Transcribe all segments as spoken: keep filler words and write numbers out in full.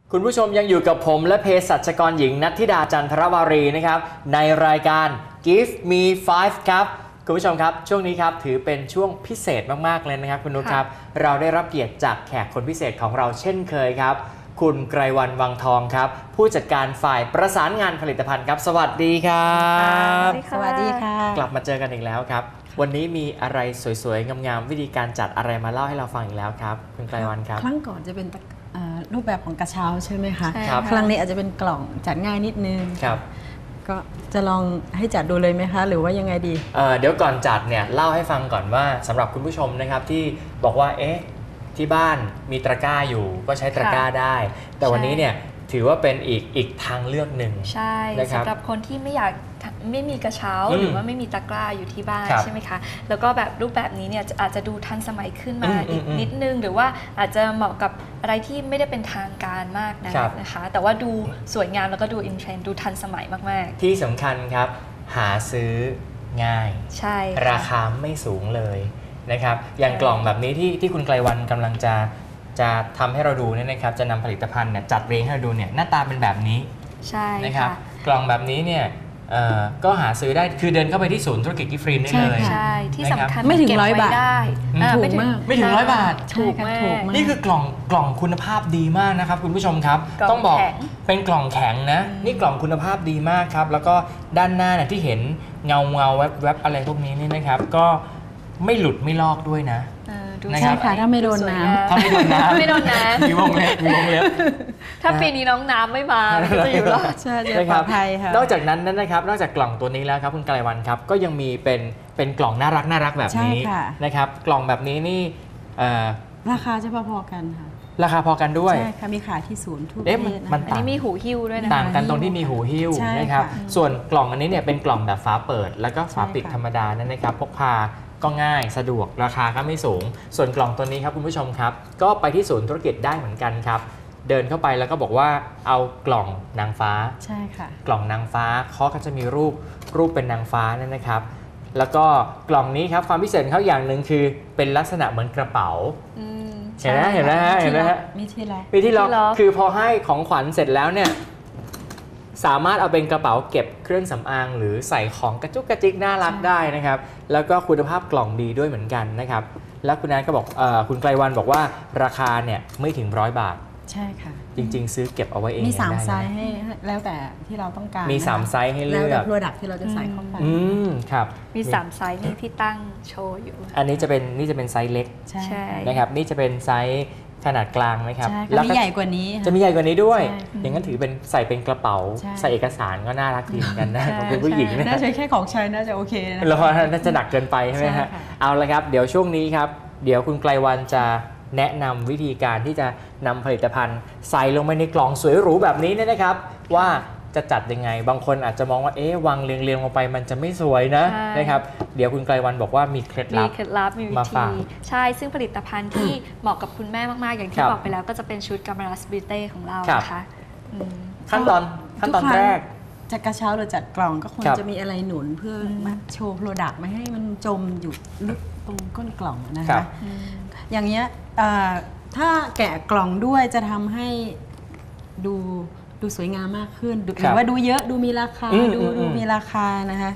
คุณผู้ชมยังอยู่กับผมและเภสัชกรหญิงณัฐธิดาจันทรวารีนะครับในรายการ Give Me ไฟว์ ครับคุณผู้ชมครับช่วงนี้ครับถือเป็นช่วงพิเศษมากๆเลยนะครับคุณนุชครับเราได้รับเกียรติจากแขกคนพิเศษของเราเช่นเคยครับคุณไกรวรรณวังทองครับผู้จัดการฝ่ายประสานงานผลิตภัณฑ์ครับสวัสดีครับสวัสดีค่ะกลับมาเจอกันอีกแล้วครับวันนี้มีอะไรสวยๆงามๆวิธีการจัดอะไรมาเล่าให้เราฟังอีกแล้วครับคุณไกรวรรณครับครั้งก่อนจะเป็นรูปแบบของกระเช้าใช่ไหมคะครับครั้งนี้อาจจะเป็นกล่องจัดง่ายนิดนึงครับก็จะลองให้จัดดูเลยไหมคะหรือว่ายังไงดีเเดี๋ยวก่อนจัดเนี่ยเล่าให้ฟังก่อนว่าสำหรับคุณผู้ชมนะครับที่บอกว่าเอ๊ะที่บ้านมีตะกร้าอยู่ก็ใช้ตะกร้าได้ แต่วันนี้เนี่ยถือว่าเป็นอีกอีกทางเลือกหนึ่งใช่สำหรับคนที่ไม่อยากไม่มีกระเช้าหรือว่าไม่มีตะกร้าอยู่ที่บ้านใช่ไหมคะแล้วก็แบบรูปแบบนี้เนี่ยอาจจะดูทันสมัยขึ้นมาอีกนิดนึงหรือว่าอาจจะเหมาะกับอะไรที่ไม่ได้เป็นทางการมากนะนะคะแต่ว่าดูสวยงามแล้วก็ดูอินเทรนด์ดูทันสมัยมากๆที่สำคัญครับหาซื้อง่ายใช่ราคาไม่สูงเลยนะครับอย่างกล่องแบบนี้ที่ที่คุณไกลวันกำลังจะจะทำให้เราดูเนี่ยนะครับจะนำผลิตภัณฑ์เนี่ยจัดเรียงให้เราดูเนี่ยหน้าตาเป็นแบบนี้ใช่นะครับกล่องแบบนี้เนี่ยก็หาซื้อได้คือเดินเข้าไปที่ศูนย์ธุรกิจกิฟต์ฟรีได้เลยใช่ที่สำคัญไม่ถึงร้อยบาทถูกมากไม่ถึงร้อยบาทถูกมากนี่คือกล่องกล่องคุณภาพดีมากนะครับคุณผู้ชมครับต้องบอกเป็นกล่องแข็งนะนี่กล่องคุณภาพดีมากครับแล้วก็ด้านหน้าเนี่ยที่เห็นเงาเงาแวบแวบอะไรพวกนี้นี่นะครับก็ไม่หลุดไม่ลอกด้วยนะใช่ค่ะถ้าไม่โดนน้ำถ้าไม่โดนน้ำไม่โดนน้ำมีวงเล็บมีวงเล็บถ้าปีนี้น้องน้ำไม่มาจะอยู่รอดใช่จะปลอดภัยค่ะนอกจากนั้นนะครับนอกจากกล่องตัวนี้แล้วครับคุณไกรวรรณครับก็ยังมีเป็นเป็นกล่องน่ารักน่ารักแบบนี้นะครับกล่องแบบนี้นี่ราคาจะพอๆกันค่ะราคาพอกันด้วยใช่ค่ะมีขายที่ศูนย์ทุกเอ๊ะมันอันนี้มีหูหิ้วด้วยนะต่างกันตรงที่มีหูหิ้วนะครับส่วนกล่องอันนี้เนี่ยเป็นกล่องแบบฝาเปิดแล้วก็ฝาปิดธรรมดานั่นนะครับพกพาก็ง่ายสะดวกราคาก็ไม่สูงส่วนกล่องตัวนี้ครับคุณผู้ชมครับก็ไปที่ศูนย์ธุรกิจได้เหมือนกันครับเดินเข้าไปแล้วก็บอกว่าเอากล่องนางฟ้าใช่ค่ะกล่องนางฟ้าเขาก็จะมีรูปรูปเป็นนางฟ้านั่นนะครับแล้วก็กล่องนี้ครับความพิเศษเขาอย่างหนึ่งคือเป็นลักษณะเหมือนกระเป๋าเห็นไหมเห็นไหมฮะเห็นไหมฮะมีที่ล็อกมีที่ล็อกคือพอให้ของขวัญเสร็จแล้วเนี่ยสามารถเอาเป็นกระเป๋าเก็บเครื่องสำอางหรือใส่ของกระจุกกระจิกน่ารักได้นะครับแล้วก็คุณภาพกล่องดีด้วยเหมือนกันนะครับแล้วคุณนัทก็บอกคุณไกรวรรณบอกว่าราคาเนี่ยไม่ถึงร้อยบาทใช่ค่ะจริงๆซื้อเก็บเอาไว้เองมีสามไซส์ให้แล้วแต่ที่เราต้องการมีสามไซส์ให้เลือกแล้วแต่โปรดักต์ที่เราจะใส่เข้าไปอืมครับมีสามไซส์นี่ที่ตั้งโชว์อยู่อันนี้จะเป็นนี่จะเป็นไซส์เล็กใช่นะครับนี่จะเป็นไซส์ขนาดกลางนะครับแล้วมีใหญ่กว่านี้จะมีใหญ่กว่านี้ด้วยอย่างนั้นถือเป็นใส่เป็นกระเป๋าใส่เอกสารก็น่ารักดีเหมือนกันนะของคุณผู้หญิงน่าจะแค่ของใช้น่าจะโอเคนะแล้วน่าจะหนักเกินไปใช่ไหมฮะเอาละครับเดี๋ยวช่วงนี้ครับเดี๋ยวคุณไกรวรรณจะแนะนำวิธีการที่จะนำผลิตภัณฑ์ใส่ลงไปในกล่องสวยหรูแบบนี้เนี่ยนะครับว่าจะจัดยังไงบางคนอาจจะมองว่าเอ๊ะวางเรียงๆลงไปมันจะไม่สวยนะนะครับเดี๋ยวคุณไกรวรรณบอกว่ามีเคล็ดลับมีเคล็ดลับมีวิธีใช่ซึ่งผลิตภัณฑ์ที่เหมาะกับคุณแม่มากๆอย่างที่บอกไปแล้วก็จะเป็นชุดกามารัสบิเต้ของเรานะคะขั้นตอนขั้นตอนแรกจัดกระเช้าหรือจัดกล่องก็ควรจะมีอะไรหนุนเพื่อมาโชว์โปรดักต์ไม่ให้มันจมอยู่ลึกตรงก้นกล่องนะคะอย่างเงี้ยถ้าแกะกล่องด้วยจะทำให้ดูดูสวยงามมากขึ้นหรือว่าดูเยอะดูมีราคาดูดูมีราคานะคะ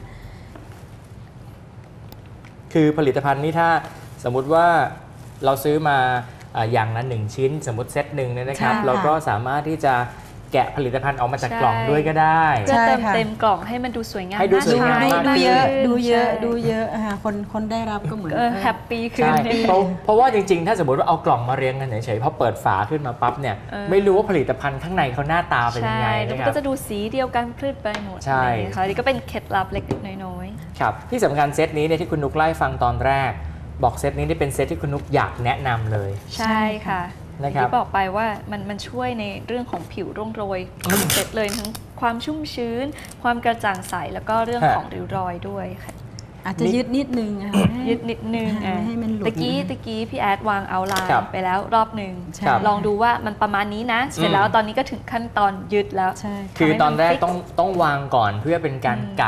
คือผลิตภัณฑ์นี้ถ้าสมมุติว่าเราซื้อมาอย่างละหนึ่งชิ้นสมมติเซตหนึ่งเนี่ยนะครับเราก็สามารถที่จะแกะผลิตภัณฑ์ออกมาจากกล่องด้วยก็ได้เพื่อเติมเต็มกล่องให้มันดูสวยงามให้ดูสวยงามดูเยอะดูเยอะดูเยอะคนคนได้รับก็เหมือนแฮปปี้ขึ้นเพราะว่าจริงๆถ้าสมมติว่าเอากล่องมาเรียงกันเฉยๆพอเปิดฝาขึ้นมาปั๊บเนี่ยไม่รู้ว่าผลิตภัณฑ์ข้างในเขาหน้าตาเป็นยังไงนะครับก็จะดูสีเดียวกันคลืดไปหมดใช่ค่ะนี่ก็เป็นเคล็ดลับเล็กๆน้อยๆครับที่สำคัญเซตนี้เนี่ยที่คุณนุกไล่ฟังตอนแรกบอกเซตนี้ได้เป็นเซตที่คุณนุกอยากแนะนำเลยใช่ค่ะที่บอกไปว่ามันมันช่วยในเรื่องของผิวร่องรอยเสร็จเลยทั้งความชุ่มชื้นความกระจ่างใสแล้วก็เรื่องของริ้วรอยด้วยค่ะอาจจะยืดนิดนึงยืดนิดนึงตะกี้ตะกี้พี่แอดวางเอาไลน์ไปแล้วรอบหนึ่งลองดูว่ามันประมาณนี้นะเสร็จแล้วตอนนี้ก็ถึงขั้นตอนยืดแล้วคือตอนแรกต้องต้องวางก่อนเพื่อเป็นการกะ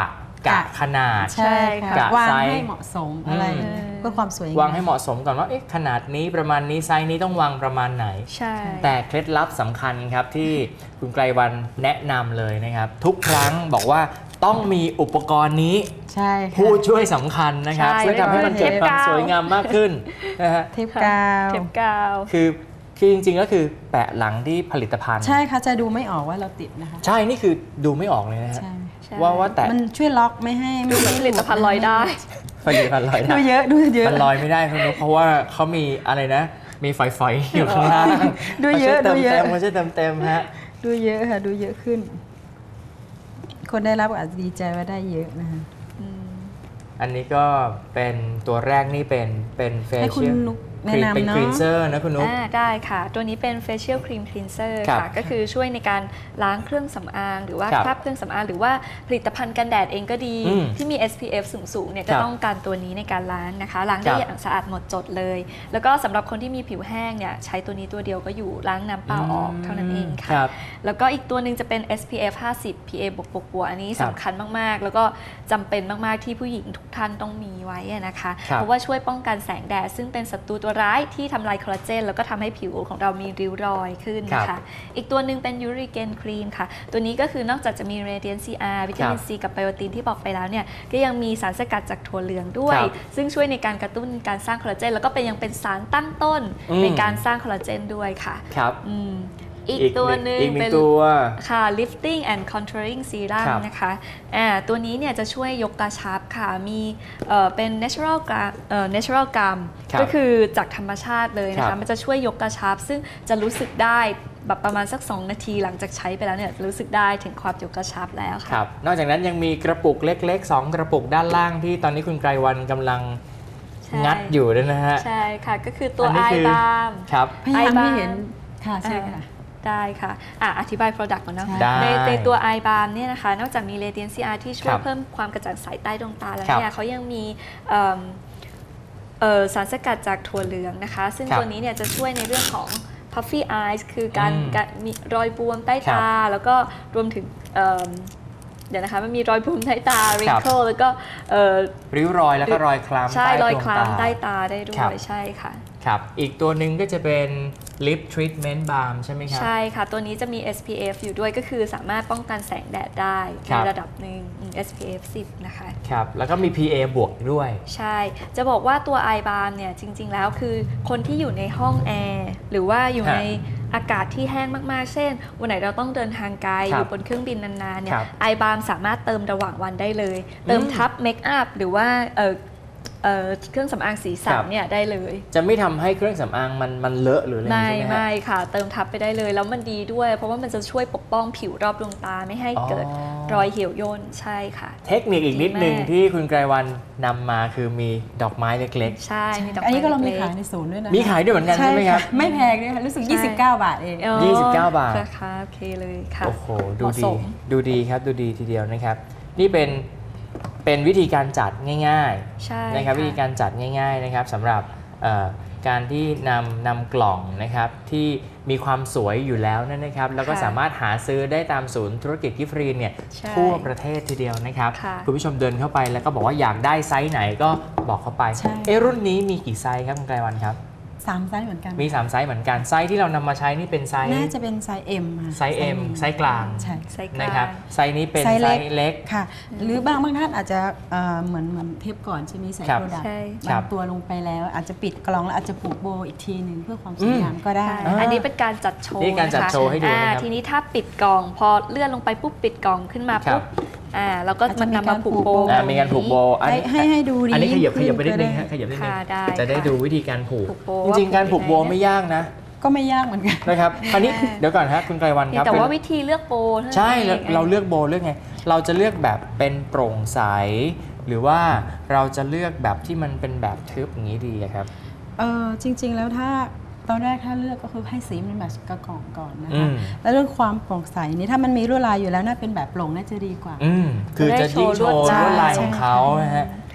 กะขนาดใช่ค่ะกะวางไซส์ให้เหมาะสมอะไรอืมเพื่อความสวยงามวางให้เหมาะสมก่อนว่าเอ๊ะขนาดนี้ประมาณนี้ไซส์นี้ต้องวางประมาณไหนใช่แต่เคล็ดลับสำคัญครับที่คุณไกรวันแนะนำเลยนะครับ ทุกครั้งบอกว่าต้องมีอุปกรณ์นี้ใช่ค่ะผู้ช่วยสำคัญนะครับใช่เพื่อทำให้มันเกิดความสวยงามมากขึ้นนะฮะเทปกาวเทปกาวคือคือจริงๆก็คือแปะหลังที่ผลิตภัณฑ์ใช่ค่ะจะดูไม่ออกว่าเราติดนะคะใช่นี่คือดูไม่ออกเลยนะฮะใช่ใช่ว่าว่าแต่มันช่วยล็อกไม่ให้ไม่ให้ผลิตภัณฑ์ลอยได้ผลิตภัณฑ์ลอยดูได้เยอะดูเยอะมันลอยไม่ได้คุณนุ๊กเพราะว่าเขามีอะไรนะ มีไฟไฟอยู่ข้างล่างดูเยอะไม่ดูใช่เยเต็อะมๆไม่ใช่เต็มเต็มๆฮะดูเยอะค่ะดูเยอะขึ้น คนได้รับอาจจะดีใจว่าได้เยอะนะคะอืมอันนี้ก็เป็นตัวแรกนี่เป็นเป็นเฟให้คุณเชียลนุ๊กครีมแนะนำเป็นเนอะครีนเซอร์นะคุณนุ๊กอ่าได้ค่ะ ตัวนี้เป็น facial cream cleanser ครับค่ะ ก็คือช่วยในการล้างเครื่องสำอาง หรือว่าครับคราบเครื่องสำอาง หรือว่าผลิตภัณฑ์กันแดดเองก็ดีอืมที่มี เอส พี เอฟ สูงๆเนี่ยคก็รับต้องการตัวนี้ในการล้างนะคะ ล้างได้ครับอย่างสะอาดหมดจดเลย แล้วก็สำหรับคนที่มีผิวแห้งเนี่ยใช้ตัวนี้ตัวเดียวก็อยู่ล้างน้ำเปล่าออกเท่านั้นเองคค่ะรับแล้วก็อีกตัวหนึ่งจะเป็น เอส พี เอฟ ห้าสิบ พี เอ บวกบวกบวกอันนี้ครับสำคัญมากๆ แล้วก็จำเป็นมากๆที่ผู้หญิงทุกท่านต้องมีไว้อะนะคะครับเพราะว่าช่วยป้องกันแสงแดดซึ่งเป็นศัตรูตัวร้ายที่ทำลายคอลลาเจนแล้วก็ทำให้ผิวของเรามีริ้วรอยขึ้นนะครัคะบอีกตัวหนึ่งเป็นยูริเกนครีมค่ะ ตัวนี้ก็คือนอกจากจะมี Radiant ซี อาร์ วิตามินครับซีกับไบโอตินที่บอกไปแล้วเนี่ยก็ยังมีสารสกัดจากถั่วเหลืองด้วยครับซึ่งช่วยในการกระตุ้นการสร้างคอลลาเจนแล้วก็เป็นยังเป็นสารตั้งต้นอืมในการสร้างคอลลาเจนด้วยค่ะครับอืมอีกตัวหนึ่งอีกหนึ่เป็งนตัวค่ะ lifting and contouring serum ครับนะคะอ่าตัวนี้เนี่ยจะช่วยยกกระชับค่ะ มีเอ่อเป็น natural gum เอ่อ natural gum ครับก็คือจากธรรมชาติเลยนะครัคะบมันจะช่วยยกกระชับ ซึ่งจะรู้สึกได้แบบประมาณสัก สอง นาทีหลังจากใช้ไปแล้วเนี่ยจะรู้สึกได้ถึงความยกกระชับแล้วคค่ะรับ นอกจากนั้นยังมีกระปุกเล็กๆสองกระปุกด้านล่างที่ตอนนี้คุณไกรวันกำลังใช่งัดอยู่ด้วยนะฮะใช่ค่ะ ก็คือตัวอันนี้ eye คือ balm ครับพยายามไอบ้าให้เห็นค่ะใช่ค่ะได้ค่ะอ่ะ อธิบาย Product ก่อนเนอะได้ในในตัว Eye Balm เนี่ยนะคะ นอกจากมี Radiant ซี อาร์ ที่ช่วคยรับเพิ่มความกระจ่างใสใต้ดวงตาแล้วครับเนี่ยเขายังมีเอิ่มเอ่อสารสกัดจากถั่วเหลืองนะคะ ซึ่งครับตัวนี้เนี่ยจะช่วยในเรื่องของ puffy eyes คือการอืมการมีรอยบวมใต้ครับตา แล้วก็รวมถึงเอิ่มเดี๋ยวนะคะ มันมีรอยบวมใต้ตา wrinkle แล้วก็เอ่อริ้วรอยแล้วก็รอยคล้ำใช่ใต้รอยดวงคตาล้ำใต้ตาได้ด้วครับย ใช่ค่ะครับ อีกตัวหนึ่งก็จะเป็น lip treatment balm ใช่ไหมครับใช่ค่ะ ตัวนี้จะมี เอส พี เอฟ อยู่ด้วยก็คือสามารถป้องกันแสงแดดได้ครัในบระดับหนึ่งอืม เอส พี เอฟ สิบ นะคะครับ แล้วก็มี พี เอ บวกด้วยใช่ จะบอกว่าตัว Eye Balm เนี่ยจริง ๆ แล้วคือคนที่อยู่ในห้องแอร์หรือว่าอยู่ฮะในอากาศที่แห้งมากๆ เช่น วันไหนเราต้องเดินทางไกลครับอยู่บนเครื่องบินนานๆ เนี่ยครับ Eye Balm สามารถเติมระหว่างวันได้เลย เติมอืมทับเมคอัพหรือว่าเอ่อเอ่อเครื่องสำอางสีสัครันบเนี่ยได้เลยจะไม่ทำให้เครื่องสำอางมันมันเลอะหรืออะไรอย่างไม่นี้ใช่ไหมฮะไม่ค่ะ เติมทับไปได้เลย แล้วมันดีด้วย เพราะว่ามันจะช่วยปกป้องผิวรอบดวงตาไม่ให้เกิดอ๋อรอยเหี่ยวย่นใช่ค่ะเทคนิคอีกนิดหนึ่งดีมากที่คุณไกรวันนำมาคือมีดอกไม้เล็กใช่มีดอกอันนี้ก็เรามีไล็ขายในศูนย์ด้วยนะๆ มีขายด้วยเหมือนกันใช่ไหมครับไม่แพงด้วยค่ะรู้สึกใช่ยี่สิบเก้า บาทเองอ๋อยี่สิบเก้าบาทราคาโอเคเลยค่ะโอ้โห ดูเหมาะดีสมดูดีครับ ดูดีทีเดียวนะครับ นี่เป็น เป็นวิธีการจัดง่ายใช่ๆนะครับค่ะวิธีการจัดง่ายๆนะครับสำหรับเอ่อการที่นำนำกล่องนะครับที่มีความสวยอยู่แล้วนั่นนะครับ แล้วก็ค่ะสามารถหาซื้อได้ตามศูนย์ธุรกิจกิฟต์ฟรีเนี่ยใช่ทั่วประเทศทีเดียวนะครับค่ะคุณผู้ชมเดินเข้าไปแล้วก็บอกว่าอยากได้ไซส์ไหนก็บอกเข้าไปใช่เอะรุ่นนี้มีกี่ไซส์ครับคุณไกรวันครับสามไซส์เหมือนกันมีสามไซส์เหมือนกัน ไซส์ที่เรานำมาใช้นี่เป็นไซส์น่าจะเป็นไซส์ M ค่ะไซส์ M ไซส์กลางใช่ไซส์กลางนะครับ ไซส์นี้เป็นไซส์ไซเล็กส์เล็กค่ะ หรือบางบางท่านอาจจะเอ่อเหมือนเหมือนเทปก่อนใช่ไหมใส่ครับโปรดักต์ใช่ครับาบงตัวลงไปแล้ว อาจจะปิดกล่องแล้วอาจจะผูกโบอีกทีหนึ่งเพื่อความสวยอืมงามก็ได้ใช่อ่าอันนี้เป็นการจัดโชว์นี่การจัดะคะโชว์ให้ดูนะครับอ่าทีนี้ถ้าปิดกล่องพอเลื่อนลงไปปุ๊บปิดกล่องขึ้นมาครัปุ๊บบอ่าเราก็อาจจะมันมีนำมาผูกโบการผูกโบอ่ามีการผูกโบอันให้นี้ให้ให้ดูดีอันนี้ขยับขยับไปนิดนึงขึ้ฮะขยับนิดนึงค่ะได้จะได้ค่ะดูวิธีการผูกผูกโบจว่าริงๆการผูกโบยังงไม่ยากนะก็ไม่ยากเหมือนกันนะครับอันนี้เดี๋ยวก่อนครับคุณไกรวันครับแต่ว่าเป็นวิธีเลือกโบเท่านั้นใช่เราองเราเลือกโบเลือกไง เราจะเลือกแบบเป็นโปร่งใส หรือว่าเราจะเลือกแบบที่มันเป็นแบบทึบอย่างนี้ดีอะครับเออจริง ๆ แล้วถ้าตอนแรกถ้าเลือกก็คือให้สีมันแมทช์กับกล่องก่อนนะอืคะมแล้วเรื่องความโปร่งใสนี่ถ้ามันมีลวดลายอยู่แล้วน่าเป็นแบบโปร่งน่าจะดีกว่าอืมคือจะยิ่งโชว์ลวดลายของเขานะฮะ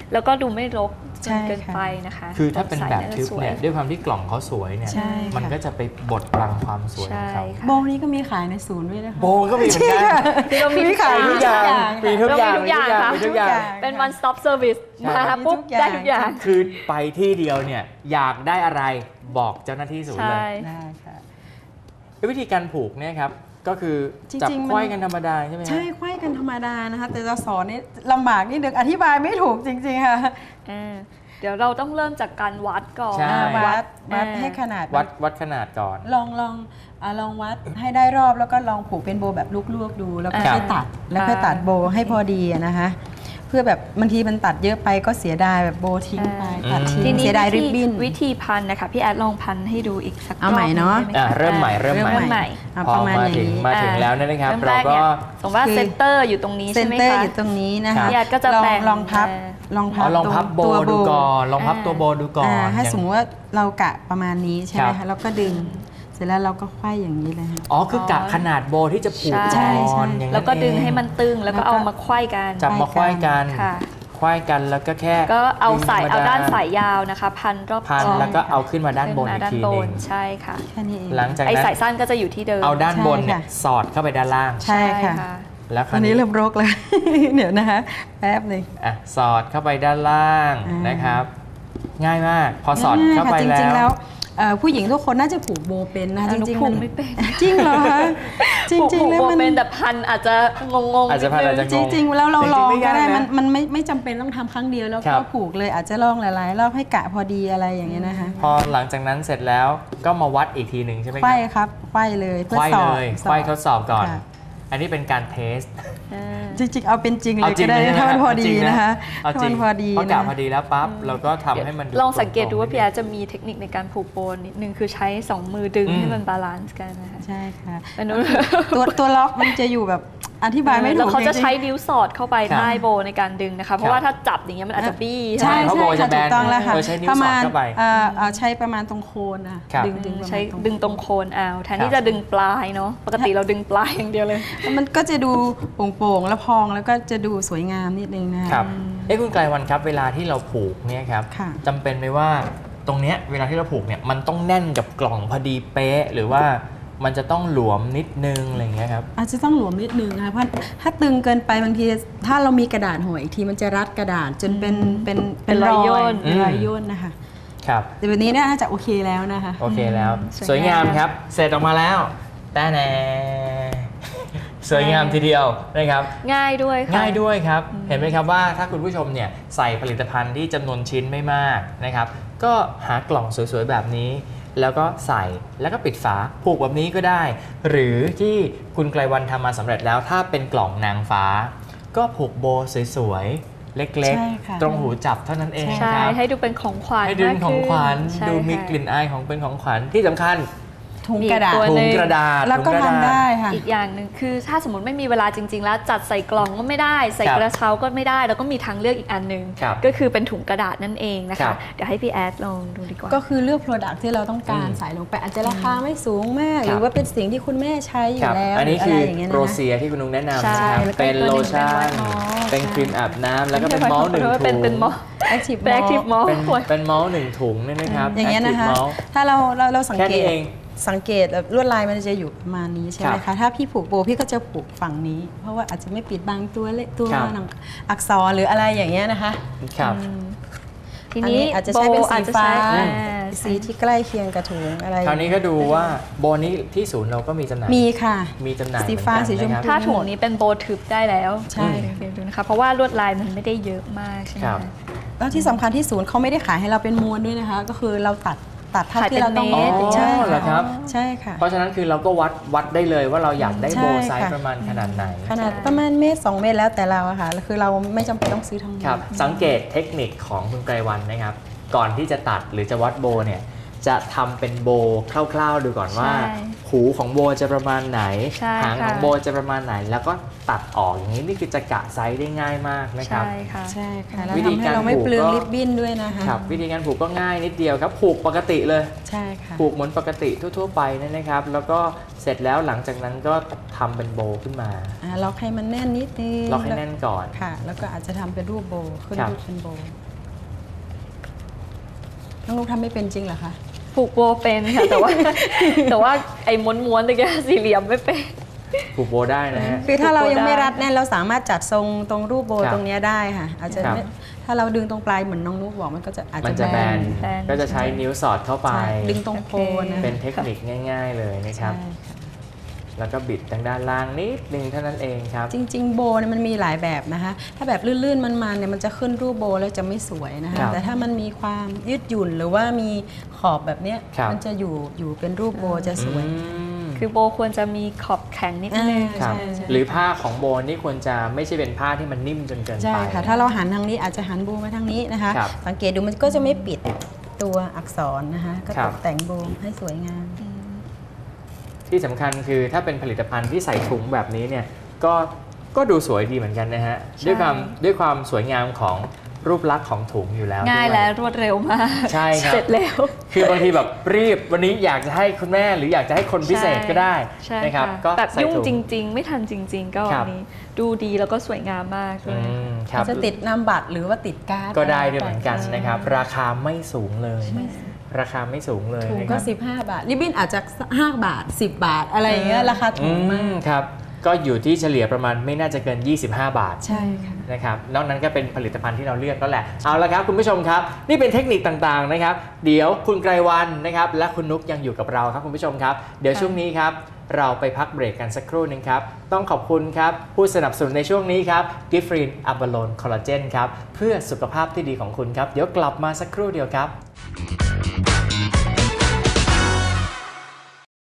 แล้วก็ดูไม่รกจใช่นเกินค่ะไปนะคะคือถ้าเป็นแบบใส่ทึบสวเนี่ยด้วยความที่กล่องเขาสวยเนี่ยใช่ค่ะมันก็จะไปบดบังความสวยขใช่องเขาค่ะโบนี้ก็มีขายในศูนย์ด้วยนะคะโบก็มีเหมือนกันคือเรามีมีขายทุทุกกออย่าย่าง งมีทุกอย่างมีทุกอย่างค่ะมีทุกอย่างเป็น one stop service ใช่มาปุ๊บมีทุกอย่างได้ทุกอย่างคือไปที่เดียวเนี่ยอยากได้อะไรบอกเจ้าหน้าที่ศูนย์ใช่เลยได้ค่ะวิธีการผูกเนี่ยครับก็คือจริงๆจับมันไขว้กันธรรมดาใช่ไหมฮะใช่ไขว้กันธรรมดานะคะ แต่จะสอนนี่ลำบากนิดนึงอธิบายไม่ถูกจริงๆค่ะอ่าเดี๋ยวเราต้องเริ่มจากการวัดก่อนใช่อ่าวัดวัดอ่าให้ขนาดวัดวัดขนาดก่อนลองลองอ่าลองวัดให้ได้รอบแล้วก็ลองผูกเป็นโบแบบลวกๆดูแล้วก็ครับค่อยตัดแล้วค่อยตัดโบให้พอดีอะนะคะเพื่อแบบบางทีมันตัดเยอะไปก็เสียดายแบบโบทิ้งไปอ่าตัดทิ้ทีงนี้เสียดายริบบิ้นวิธีพันนะคะพี่แอดลองพันให้ดูอีกสักรอบเอาใหม่เนอะได้ไอ่าเริ่มใหม่เริ่มใหม่เริ่มใหม่อ่ะพอประมาณมาอย่าถึงงนี้มาถึงแล้วเนี่ยนะครับเริ่มเราแรกก็เนี่ยสมมติว่าคือเซนเตอร์อยู่ตรงนี้เซใช่นไหมเตอร์คะอยู่ตรงนี้นะคะพี่แอดก็จะลองแบ่งลองพับเอ่อลองพัอ๋บอลองพับโบตัวดูก่อนลองพับอ่าตัวโบดูก่อนอ่าให้อย่างสมมติว่าเรากะประมาณนี้ใช่ไหมครัคะบแล้วก็ดึงเสร็จแล้วเราก็ไขว้อย่างนี้เลยค่ะอ๋อคือกะขนาดโบที่จะผูกใช่ก่อนใช่อย่างนั้นแล้วก็ดึงเอให้มันตึงแล้วก็แล้วก็เอามาไขว้กันจับมาไขว้กันค่ะไขว้กันแล้วก็แค่ก็เอาสายดึงธรรมเอาด้านสายยาวนะคะ พันรอบพันคอแล้วก็เอาขึ้นมาด้านบนขึ้อีกด้านทีบหนึนงใช่ค่ะแค่นี้เองหลังจากไอนั้นสายสั้นก็จะอยู่ที่เดิมเอาด้านบนเนี่ยใช่ค่ะสอดเข้าไปด้านล่างใช่ค่ะแล้วคราอัวนนี้นี้เริ่มรกแล้ว เดี๋ยวนะคะแป๊บหนึงอ่ะสอดเข้าไปด้านล่างอ่านนะครับ ง่ายมาก พอสอดง่ยๆเข้าไปค่ะจแล้ริงๆวแล้วเอ่อผู้หญิงทุกคนน่าจะผูกโบเป็นนะแต่จหนูริงๆผูมักนไม่เป็นจริงเหรอคะจริงผูกๆแล้วโบมันเป็นแต่พันอาจจะงงๆอาจจะพันอาจจะจริงๆแล้วเราจริงๆลองไม่ก็ยากได้นะมันมันไม่ไม่จำเป็นต้องทำครั้งเดียวแล้วครัก็บผูกเลยอาจจะลองหลายๆรอบให้กะพอดีอะไรอย่างเงี้ยนะคะพอหลังจากนั้นเสร็จแล้วก็มาวัดอีกทีหนึ่งใช่ไหมคไขรัว้บครับไขว้เลยเพื่อไขว้สอบเลยสไขว้ทดสอบก่อนค่ะอันนี้เป็นการเทสอ่าจริงๆเอาเป็นจริงเลเอายจริก็งได้เลยถ้ามันพอดีนะคะเอาถ้าจริมังนพอดีพอกะนะพอดีแล้วปั๊บเราก็ทำให้มันลองสังเกตดูว่าตรงๆพี่แอดจะมีเทคนิคในการผูกโบนิดนึงคือใช้สองมือดึงอืมให้มันบาลานซ์กันนะคะใช่ค่ะอันนู้นตัวตัวล็อกมันจะอยู่แบบอธิบายไม่ถูกแล้วเขาจะริงๆใช้นิ้วสอดเข้าไปครับใต้โบในการดึงนะคะ เพราะว่าถ้าจับอย่างเงี้ยมันอาจจะบี้ใช่เพราะใช่โบจะค่ะแบถูนกต้องแล้วค่ะเออใช้นิ้วประมาณสอดเข้าไปเอ่อเอ่อใช้ประมาณตรงโคนนะครับดึงดึงประมาณใช้ตรงดึงตรงโคนเอาแทนครับที่จะดึงปลายเนาะปกติเราดึงปลายอย่างเดียวเลยมันก็จะดูโป่งๆแล้วพองแล้วก็จะดูสวยงามนิดนึงนะะครับเอ้คุณไกลวันครับเวลาที่เราผูกเนี่ยครับค่ะจำเป็นไหมว่าตรงเนี้ยเวลาที่เราผูกเนี่ยมันต้องแน่นกับกล่องพอดีเป๊ะ หรือว่ามันจะต้องหลวมนิดนึงอะไรอย่างเงี้ยครับอาจจะต้องหลวมนิดนึงนะคะเพราะถ้าตึงเกินไปบางทีถ้าเรามีกระดาษห่ออีกทีมันจะรัดกระดาษจนเป็นเป็นเป็นรอยย่นเป็นรอยอืมย่นนะคะครับแต่แบบนี้เนี่ยน่าจะโอเคแล้วนะคะโอเคแล้วอืมสสววย ยงางาม มครับ เสร็จออกมาแล้วแต่แน่ สวยงามทีเดียวนะครับง่ายด้วยค่ะง่ายด้วยครับ เห็นไหมครับว่าถ้าคุณผู้ชมเนี่ยใส่ผลิตภัณฑ์ที่จำนวนชิ้นไม่มากนะครับ ก็หากล่องสวยๆแบบนี้ แล้วก็ใส่แล้วก็ปิดฝาผูกแบบนี้ก็ได้ หรือที่คุณไกลวันทำมาสำเร็จแล้วถ้าเป็นกล่องนางฟ้า ก็ผูกโบสวยๆเล็กใช่ค่ะๆ ตรงหูจับเท่านั้นเองใช่ครับให้ดูเป็นของขวัญให้ดูเป็นของขวัญมากขึ้นดูมีใช่ค่ะกลิ่นอายของเป็นของขวัญที่สำคัญถุงกระดาษตัวถุหนึ่งงกระดาษแล้วก็ถุงกระทำดาษได้ค่ะอีกอย่างหนึ่งคือถ้าสมมติไม่มีเวลาจริง ๆ แล้วจัดใส่กล่องก็ไม่ได้ ใส่ครับกระเช้าก็ไม่ได้ แล้วก็มีทางเลือกอีกอันหนึ่งครับก็คือเป็นถุงกระดาษนั่นเองนะครัคะบเดี๋ยวให้พี่แอดลองดูดีกว่าก็คือเลือก Product ที่เราต้องการอืมใส่ลงไปอาจจะราคาไม่สูงมากครับหรือว่าเป็นสิ่งที่คุณแม่ใช้อครัยู่บแล้วอันนี้หคือรืะไรย่างเงี้ยโรนะเซียที่คุณนุ้งแนะนำใช่นะครับแล้วก็เป็นตัวโลหนึ่งชั่นเป็นเป็นครีมอาบน้ำแล้วก็เป็นมอลต์หนึ่งเพราะว่าถุเป็นงเป็นมอล Active เป็น Active Malt เป็นเป็นมอลต์หนึ่งถุงเนี่ยนะครับอย่างเงี้ยนะคะ Active Malt ถ้าเราเราเราสังแค่เกนี้ตเองสังเกตแบบลวดลายมันจะอยู่ประมาณนี้ใช่ไหมครัคะบถ้าพี่ผูกโบพี่ก็จะผูกฝั่งนี้ เพราะว่าอาจจะไม่ปิดบังตัวเลขตัวครับหนังอักษรหรืออะไรอย่างเงี้ยนะคะครับทีอันนี้นี้อาจจะใช้เป็นโบสีอาจจะฟ้าใช้อ่าสีที่ใกล้เคียงกับถุงอะไรคราวนี้ก็ดูว่าโบนี้ที่ศูนย์เราก็มีจำหน่ายมีค่ะมีจำหน่ายสีฟ้าเหมือนกันสีชมนะครับพูถ้าถุงนี้เป็นโบทึบได้แล้วใช่เดี๋ยวดูนะคะ เพราะว่าลวดลายมันไม่ได้เยอะมากใช่ไหมครับคะแล้วที่สำคัญที่ศูนย์เขาไม่ได้ขายให้เราเป็นม้วนด้วยนะคะ ก็คือเราตัดตัดเท่าขายที่เราต้องเป็นเมตรใช่อ๋อเหรอครับใช่ค่ะเพราะฉะนั้นคือเราก็วัดวัดได้เลยว่าเราอยากได้ใช่โบไซส์ค่ะประมาณขนาดไหนขนาดประมาณเมตรสองเมตรแล้วแต่เราอะค่ะคือเราไม่จำเป็นต้องซื้อทั้งหมดครับสังเกตเทคนิคของคุณไกรวันนะครับ ก่อนที่จะตัดหรือจะวัดโบเนี่ยจะทำเป็นโบคร่าวๆดูก่อนว่าใช่หูของโบจะประมาณไหนใช่หางของค่ะโบจะประมาณไหน แล้วก็ตัดออกอย่างนี้นี่คือจะกะไซส์ได้ง่ายมากนะครับใช่ค่ะใช่ค่ะแล้ววิธีทำให้การเราไม่ผูกเปลืองก็ริบบิ้นด้วยนะคะครับวิธีการผูกก็ง่ายนิดเดียวครับผูกปกติเลยใช่ค่ะผูกเหมือนปกติทั่วๆไปนั่นนะครับ แล้วก็เสร็จแล้วหลังจากนั้นก็ทำเป็นโบขึ้นมาอ่าล็อกให้มันแน่นนิดนึงล็อกให้แน่นก่อนค่ะ แล้วก็อาจจะทำเป็นรูปโบขึ้นครับรูปเป็นโบน้องนุ๊กทำไม่เป็นจริงเหรอคะผูกโบเป็นค่ะ แต่ว่า แต่ว่าไอ้ม้วนๆตะกี้สี่เหลี่ยมไม่เป็นผูกโบได้นะฮะคือถ้าเรายังไม่ได้รัดแน่นเราสามารถจัดทรงตรงรูปโบครับตรงเนี้ยได้ค่ะ อาจจะครับไม่ถ้าเราดึงตรงปลายเหมือนน้องนุ๊กบอกมันก็จะอาจมันจะจะแบนแบนก็จะใช้นิ้วสอดเข้าไปใช่ดึงตรงโคนนะเป็นเทคนิคง่าย ๆเลยนะครับใช่ค่ะแล้วก็บิดทางด้านล่างนิดนึงเท่านั้นเองครับจริง ๆ โบเนี่ยมันมีหลายแบบนะคะ ถ้าแบบลื่นๆมันๆเนี่ยมันจะขึ้นรูปโบแล้วจะไม่สวยนะคะครับแต่ถ้ามันมีความยืดหยุ่นหรือว่ามีขอบแบบเนี้ยครับมันจะอยู่อยู่เป็นรูปโบจะสวยอืมคือโบควรจะมีขอบแข็งนิดนึงอ่าครับใช่ใช่หรือผ้าของโบนี่ควรจะไม่ใช่เป็นผ้าที่มันนิ่มจนเกินไปใช่ค่ะ ถ้าเราหันทางนี้อาจจะหันโบมาทางนี้นะคะครับสังเกตดูมันก็จะไม่ปิดตัวอักษรนะคะ ก็ครัตบกแต่งโบให้สวยงามที่สำคัญคือถ้าเป็นผลิตภัณฑ์ที่ใส่ถุงแบบนี้เนี่ยก็ก็ดูสวยดีเหมือนกันนะฮะใช่ด้วยความด้วยความสวยงามของรูปลักษณ์ของถุงอยู่แล้วง่ายด้วและรวดเร็วมากใช่ครับเสร็จแล้วคือบางทีแบบรีบวันนี้อยากจะให้คุณแม่หรืออยากจะให้คนพิเศษก็ได้ใช่นะครับค่ะก็แบบใส่ยุ่งถุงจริง ๆ ไม่ทันจริง ๆ ก็ครัวับนนี้ดูดีแล้วก็สวยงามมากเลอืยมครับจะติดนามบัตรหรือว่าติดการ์ดก็ได้ด้วยเหมือนกันนะครับ ราคาไม่สูงเลยไม่ราคาไม่สูงเลยถุงนะคก็รับสิบห้าบาทริบบิ้นอาจจะห้าบาทสิบบาทอะไรอย่างเงี้ยราคาถูกมาอืกครับ ก็อยู่ที่เฉลี่ยประมาณไม่น่าจะเกิน ยี่สิบห้า บาทใช่ค่ะนะครับนอกนั้นก็เป็นผลิตภัณฑ์ที่เราเลือกแล้วแหละเอาละครับคุณผู้ชมครับ นี่เป็นเทคนิคต่างๆนะครับ เดี๋ยวคุณไกรวันนะครับและคุณนุกยังอยู่กับเราครับคุณผู้ชมครับ เดี๋ยวช่วงนี้ครับเราไปพักเบรกกันสักครู่หนึงครับต้องขอบคุณครับผู้สนับสนุนในช่วงนี้ครับกิฟฟรีนอะบาโลนคอลลาเจนครับเพื่อสุขภาพที่ดีของคุณครับเดี๋ยวกลับมาสักครู่เดียวครับ